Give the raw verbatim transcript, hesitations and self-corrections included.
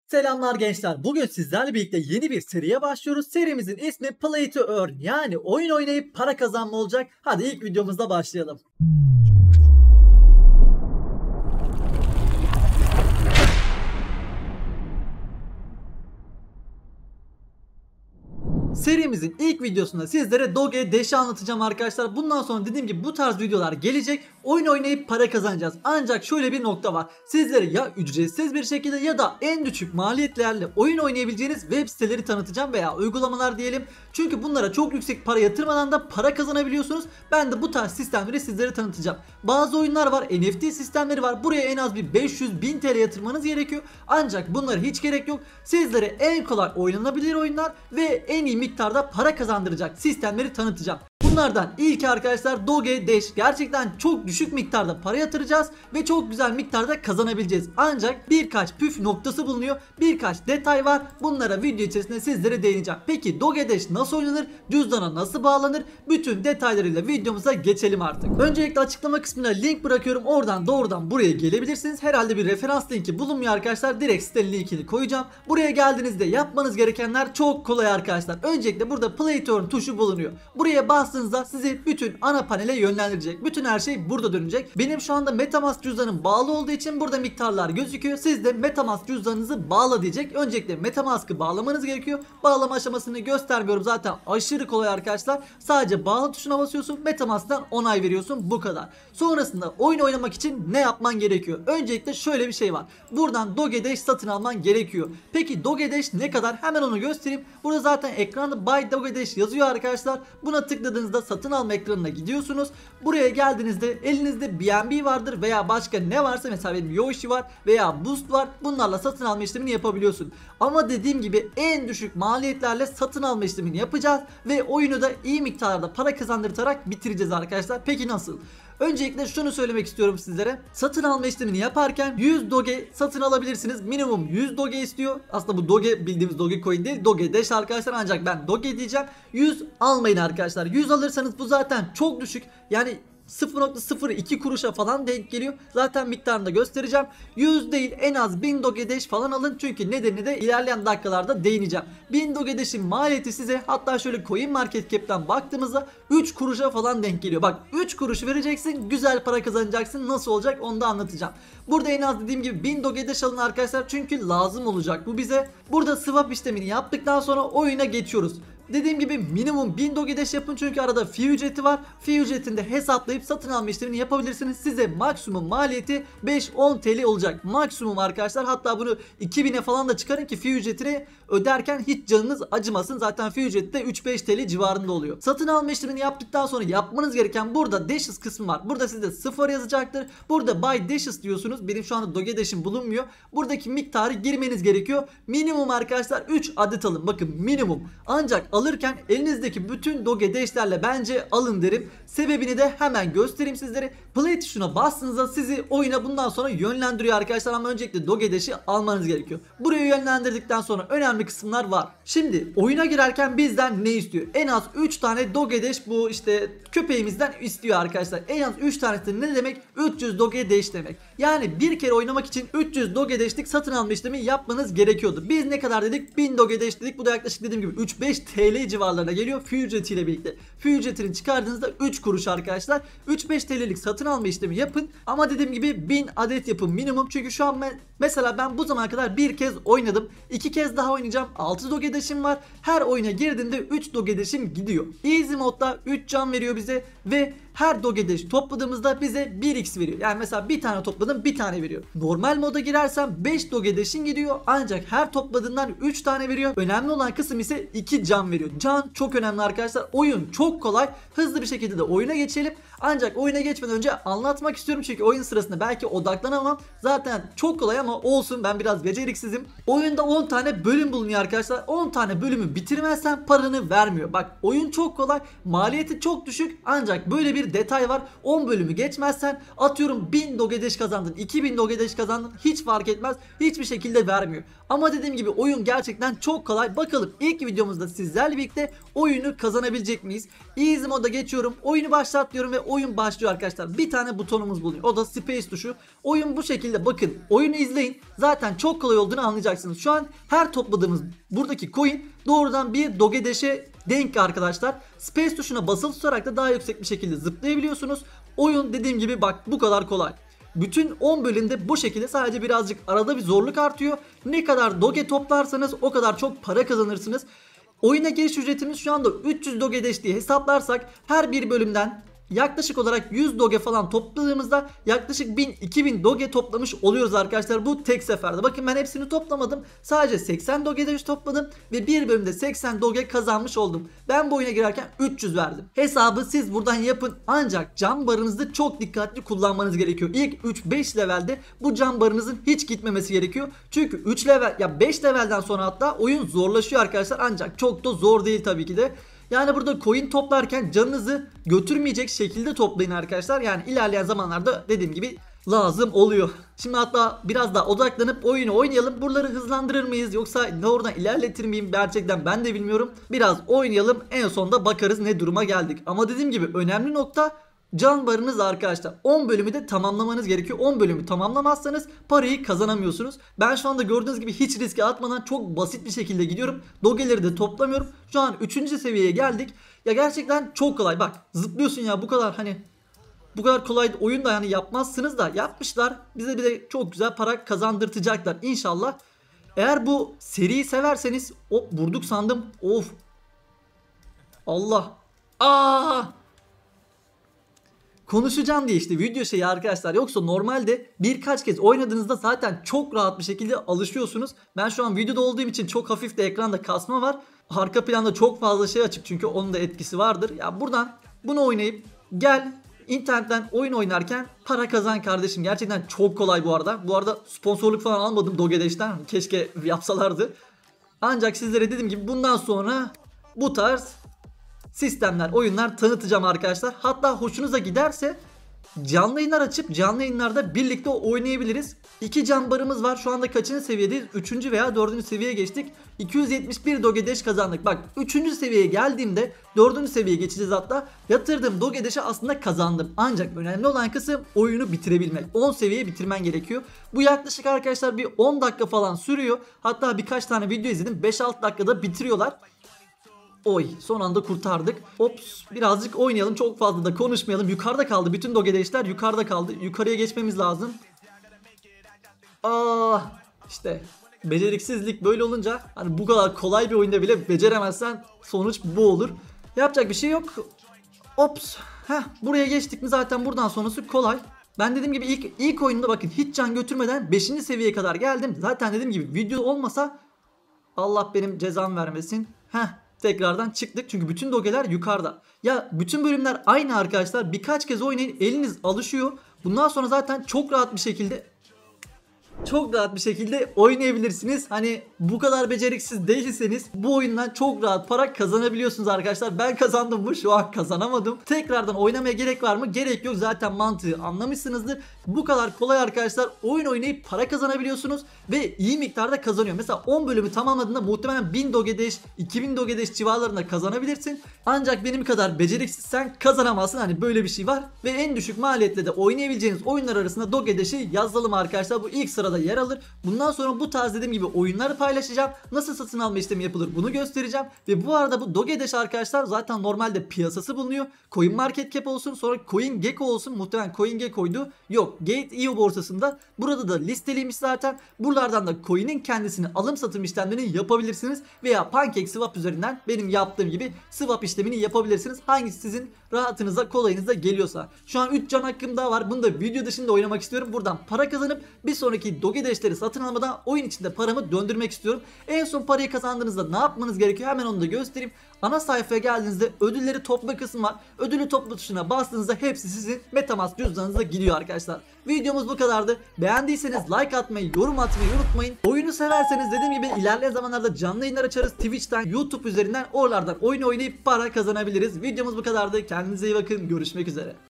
Selamlar gençler. Bugün sizlerle birlikte yeni bir seriye başlıyoruz. Serimizin ismi Play to Earn, yani oyun oynayıp para kazanma olacak. Hadi ilk videomuzda başlayalım. Serimizin ilk videosunda sizlere Doge Dash'i anlatacağım arkadaşlar. Bundan sonra dediğim gibi bu tarz videolar gelecek. Oyun oynayıp para kazanacağız. Ancak şöyle bir nokta var. Sizlere ya ücretsiz bir şekilde ya da en düşük maliyetlerle oyun oynayabileceğiniz web siteleri tanıtacağım veya uygulamalar diyelim. Çünkü bunlara çok yüksek para yatırmadan da para kazanabiliyorsunuz. Ben de bu tarz sistemleri sizlere tanıtacağım. Bazı oyunlar var, N F T sistemleri var. Buraya en az bir beş yüz bin T L yatırmanız gerekiyor. Ancak bunlara hiç gerek yok. Sizlere en kolay oynanabilir oyunlar ve en iyi miktarda para kazandıracak sistemleri tanıtacağım. Bunlardan ilki arkadaşlar Doge Dash. Gerçekten çok düşük miktarda para yatıracağız ve çok güzel miktarda kazanabileceğiz. Ancak birkaç püf noktası bulunuyor. Birkaç detay var. Bunlara video içerisinde sizlere değineceğim. Peki Doge Dash nasıl oynanır? Cüzdana nasıl bağlanır? Bütün detaylarıyla videomuza geçelim artık. Öncelikle açıklama kısmına link bırakıyorum. Oradan doğrudan buraya gelebilirsiniz. Herhalde bir referans linki bulunmuyor arkadaşlar. Direkt sitenin linkini koyacağım. Buraya geldiğinizde yapmanız gerekenler çok kolay arkadaşlar. Öncelikle burada Play to Earn tuşu bulunuyor. Buraya bastığınızda sizi bütün ana panele yönlendirecek. Bütün her şey burada dönecek. Benim şu anda MetaMask cüzdanım bağlı olduğu için burada miktarlar gözüküyor. Siz de MetaMask cüzdanınızı bağla diyecek. Öncelikle MetaMask'ı bağlamanız gerekiyor. Bağlama aşamasını göstermiyorum. Zaten aşırı kolay arkadaşlar. Sadece bağlı tuşuna basıyorsun. MetaMask'tan onay veriyorsun. Bu kadar. Sonrasında oyun oynamak için ne yapman gerekiyor? Öncelikle şöyle bir şey var. Buradan Doge Dash satın alman gerekiyor. Peki Doge Dash ne kadar? Hemen onu göstereyim. Burada zaten ekranda Buy Doge Dash yazıyor arkadaşlar. Buna tıkladığınızda satın alma ekranına gidiyorsunuz. Buraya geldiğinizde elinizde B N B vardır veya başka ne varsa, mesela benim Yoshi var veya Boost var. Bunlarla satın alma işlemini yapabiliyorsun. Ama dediğim gibi en düşük maliyetlerle satın alma işlemini yapacağız ve oyunu da iyi miktarda para kazandırtarak bitireceğiz arkadaşlar. Peki nasıl? Öncelikle şunu söylemek istiyorum sizlere. Satın alma işlemini yaparken yüz Doge satın alabilirsiniz. Minimum yüz Doge istiyor. Aslında bu Doge bildiğimiz Dogecoin değil, Doge Dash arkadaşlar, ancak ben Doge diyeceğim. yüz almayın arkadaşlar. yüz alırsanız bu zaten çok düşük. Yani sıfır nokta sıfır iki kuruşa falan denk geliyor. Zaten miktarını da göstereceğim. yüz değil, en az bin Doge Dash falan alın. Çünkü nedeni de ilerleyen dakikalarda değineceğim. bin Doge Dash'in maliyeti size, hatta şöyle Coin Market Cap'ten baktığımızda üç kuruşa falan denk geliyor. Bak, üç kuruş vereceksin, güzel para kazanacaksın. Nasıl olacak onu da anlatacağım. Burada en az dediğim gibi bin Doge Dash alın arkadaşlar. Çünkü lazım olacak bu bize. Burada swap işlemini yaptıktan sonra oyuna geçiyoruz. Dediğim gibi minimum bin Doge Dash yapın, çünkü arada fee ücreti var. Fee ücretini de hesaplayıp satın alma işlemini yapabilirsiniz. Size maksimum maliyeti beş on T L olacak. Maksimum arkadaşlar. Hatta bunu iki bine falan da çıkarın ki fee ücretini öderken hiç canınız acımasın. Zaten fee ücreti de üç beş T L civarında oluyor. Satın alma işlemini yaptıktan sonra yapmanız gereken burada Dashes kısmı var. Burada size sıfır yazacaktır. Burada Buy Dashes diyorsunuz. Benim şu anda Doge Dash'im bulunmuyor. Buradaki miktarı girmeniz gerekiyor. Minimum arkadaşlar üç adet alın. Bakın minimum. Ancak alırken elinizdeki bütün Doge Dash'lerle bence alın derim. Sebebini de hemen göstereyim sizlere. Play tuşuna bastığınızda sizi oyuna bundan sonra yönlendiriyor arkadaşlar, ama öncelikle Doge Dash'i almanız gerekiyor. Buraya yönlendirdikten sonra önemli kısımlar var. Şimdi oyuna girerken bizden ne istiyor? En az üç tane Doge Dash, bu işte köpeğimizden istiyor arkadaşlar. En az üç tanesi ne demek? üç yüz Doge Dash demek. Yani bir kere oynamak için üç yüz Doge Dash'lik satın alma işlemi yapmanız gerekiyordu. Biz ne kadar dedik? bin Doge Dash dedik. Bu da yaklaşık dediğim gibi üç beş T L civarlarına geliyor fee ücretiyle birlikte. Fee ücretini çıkardığınızda üç kuruş arkadaşlar. üç beş T L'lik satın alma işlemi yapın. Ama dediğim gibi bin adet yapın minimum. Çünkü şu an ben, mesela ben bu zamana kadar bir kez oynadım. iki kez daha oynayacağım. altı Doge Dash'im var. Her oyuna girdiğimde üç Doge Dash'im gidiyor. Easy modda üç can veriyor bize ve her Doge Dash topladığımızda bize bir x veriyor. Yani mesela bir tane topladım, bir tane veriyor. Normal moda girersem beş Doge Dash'in gidiyor. Ancak her topladığından üç tane veriyor. Önemli olan kısım ise iki can veriyor. Can çok önemli arkadaşlar. Oyun çok kolay. Hızlı bir şekilde de oyuna geçelim. Ancak oyuna geçmeden önce anlatmak istiyorum, çünkü oyun sırasında belki odaklanamam. Zaten çok kolay ama olsun, ben biraz beceriksizim. Oyunda on tane bölüm bulunuyor arkadaşlar. on tane bölümü bitirmezsen paranı vermiyor. Bak, oyun çok kolay. Maliyeti çok düşük. Ancak böyle bir detay var. on bölümü geçmezsen, atıyorum bin Doge Dash kazandın, iki bin Doge Dash kazandın, hiç fark etmez. Hiçbir şekilde vermiyor. Ama dediğim gibi oyun gerçekten çok kolay. Bakalım ilk videomuzda sizlerle birlikte oyunu kazanabilecek miyiz? Easy moda geçiyorum. Oyunu başlat diyorum ve oyun başlıyor arkadaşlar. Bir tane butonumuz bulunuyor. O da space tuşu. Oyun bu şekilde, bakın oyunu izleyin. Zaten çok kolay olduğunu anlayacaksınız. Şu an her topladığımız buradaki coin doğrudan bir Doge Dash'e denk arkadaşlar. Space tuşuna basılı tutarak da daha yüksek bir şekilde zıplayabiliyorsunuz. Oyun dediğim gibi bak bu kadar kolay. Bütün on bölümde bu şekilde, sadece birazcık arada bir zorluk artıyor. Ne kadar Doge toplarsanız o kadar çok para kazanırsınız. Oyuna giriş ücretimiz şu anda üç yüz Doge Dash diye hesaplarsak her bir bölümden yaklaşık olarak yüz Doge falan topladığımızda yaklaşık bin iki bin Doge toplamış oluyoruz arkadaşlar, bu tek seferde. Bakın ben hepsini toplamadım. Sadece seksen Doge Dash topladım ve bir bölümde seksen Doge kazanmış oldum. Ben bu oyuna girerken üç yüz verdim. Hesabı siz buradan yapın, ancak cam barınızı çok dikkatli kullanmanız gerekiyor. İlk üç beş levelde bu cam barınızın hiç gitmemesi gerekiyor. Çünkü üç level ya beş levelden sonra hatta oyun zorlaşıyor arkadaşlar, ancak çok da zor değil tabii ki de. Yani burada coin toplarken canınızı götürmeyecek şekilde toplayın arkadaşlar. Yani ilerleyen zamanlarda dediğim gibi lazım oluyor. Şimdi hatta biraz daha odaklanıp oyunu oynayalım. Buraları hızlandırır mıyız yoksa doğrudan ilerletir miyim gerçekten ben de bilmiyorum. Biraz oynayalım, en sonunda bakarız ne duruma geldik. Ama dediğim gibi önemli nokta can barınız arkadaşlar. on bölümü de tamamlamanız gerekiyor. on bölümü tamamlamazsanız parayı kazanamıyorsunuz. Ben şu anda gördüğünüz gibi hiç riske atmadan çok basit bir şekilde gidiyorum. Dogeleri de toplamıyorum. Şu an üçüncü seviyeye geldik. Ya gerçekten çok kolay. Bak zıplıyorsun ya, bu kadar hani bu kadar kolay oyun da yani yapmazsınız da yapmışlar. Bize bir de çok güzel para kazandırtacaklar inşallah. Eğer bu seriyi severseniz, o vurduk sandım. Of. Allah. Aa! Konuşacağım diye işte video şeyi arkadaşlar, yoksa normalde birkaç kez oynadığınızda zaten çok rahat bir şekilde alışıyorsunuz. Ben şu an videoda olduğum için çok hafif de ekranda kasma var. Arka planda çok fazla şey açık, çünkü onun da etkisi vardır. Ya buradan bunu oynayıp gel internetten oyun oynarken para kazan kardeşim. Gerçekten çok kolay bu arada. Bu arada sponsorluk falan almadım Doge Dash'ten. Keşke yapsalardı. Ancak sizlere dediğim gibi bundan sonra bu tarz sistemler, oyunlar tanıtacağım arkadaşlar. Hatta hoşunuza giderse canlı yayınlar açıp canlı yayınlarda birlikte oynayabiliriz. İki can barımız var. Şu anda kaçıncı seviyedeyiz? üçüncü veya dördüncü seviyeye geçtik. iki yüz yetmiş bir Doge Dash kazandık. Bak üçüncü seviyeye geldiğimde dördüncü seviyeye geçeceğiz hatta. Yatırdığım Doge Dash'ı aslında kazandım. Ancak önemli olan kısım oyunu bitirebilmek. on seviyeye bitirmen gerekiyor. Bu yaklaşık arkadaşlar bir on dakika falan sürüyor. Hatta birkaç tane video izledim. beş altı dakikada bitiriyorlar. Oy, son anda kurtardık. Ops, birazcık oynayalım, çok fazla da konuşmayalım. Yukarıda kaldı, bütün Doge Dash'ler yukarıda kaldı. Yukarıya geçmemiz lazım. Aa, işte beceriksizlik böyle olunca, hani bu kadar kolay bir oyunda bile beceremezsen sonuç bu olur. Yapacak bir şey yok. Ops. Heh, buraya geçtik mi zaten buradan sonrası kolay. Ben dediğim gibi ilk ilk oyunda bakın hiç can götürmeden beşinci seviyeye kadar geldim. Zaten dediğim gibi video olmasa Allah benim cezam vermesin. Heh. Tekrardan çıktık çünkü bütün dogeler yukarıda. Ya bütün bölümler aynı arkadaşlar. Birkaç kez oynayın, eliniz alışıyor. Bundan sonra zaten çok rahat bir şekilde Çok rahat bir şekilde oynayabilirsiniz. Hani bu kadar beceriksiz değilseniz bu oyundan çok rahat para kazanabiliyorsunuz arkadaşlar. Ben kazandım mı? Şu an kazanamadım. Tekrardan oynamaya gerek var mı? Gerek yok. Zaten mantığı anlamışsınızdır. Bu kadar kolay arkadaşlar. Oyun oynayıp para kazanabiliyorsunuz ve iyi miktarda kazanıyor. Mesela on bölümü tamamladığında muhtemelen bin Doge Dash, iki bin Doge Dash civarlarında kazanabilirsin. Ancak benim kadar beceriksizsen kazanamazsın. Hani böyle bir şey var. Ve en düşük maliyetle de oynayabileceğiniz oyunlar arasında Doge Dash'ı yazalım arkadaşlar. Bu ilk sırada yer alır. Bundan sonra bu tarz dediğim gibi oyunları paylaşacağım. Nasıl satın alma işlemi yapılır bunu göstereceğim. Ve bu arada bu Doge Dash arkadaşlar zaten normalde piyasası bulunuyor. CoinMarketCap olsun, sonra CoinGecko olsun. Muhtemelen CoinGecko'ydu. Yok, Gate nokta i o borsasında. Burada da listeliymiş zaten. Buralardan da coin'in kendisini alım satım işlemlerini yapabilirsiniz. Veya PancakeSwap üzerinden benim yaptığım gibi swap işlemini yapabilirsiniz. Hangisi sizin rahatınıza, kolayınıza geliyorsa. Şu an üç can hakkım daha var. Bunu da video dışında oynamak istiyorum. Buradan para kazanıp bir sonraki Doge Dash'leri satın almadan oyun içinde paramı döndürmek istiyorum. En son parayı kazandığınızda ne yapmanız gerekiyor? Hemen onu da göstereyim. Ana sayfaya geldiğinizde ödülleri topla kısmı var. Ödülü topla tuşuna bastığınızda hepsi sizin MetaMask cüzdanınıza gidiyor arkadaşlar. Videomuz bu kadardı. Beğendiyseniz like atmayı, yorum atmayı unutmayın. Oyunu severseniz dediğim gibi ilerleyen zamanlarda canlı yayınlar açarız. Twitch'ten, YouTube üzerinden oralardan oyun oynayıp para kazanabiliriz. Videomuz bu kadardı. Kendinize iyi bakın. Görüşmek üzere.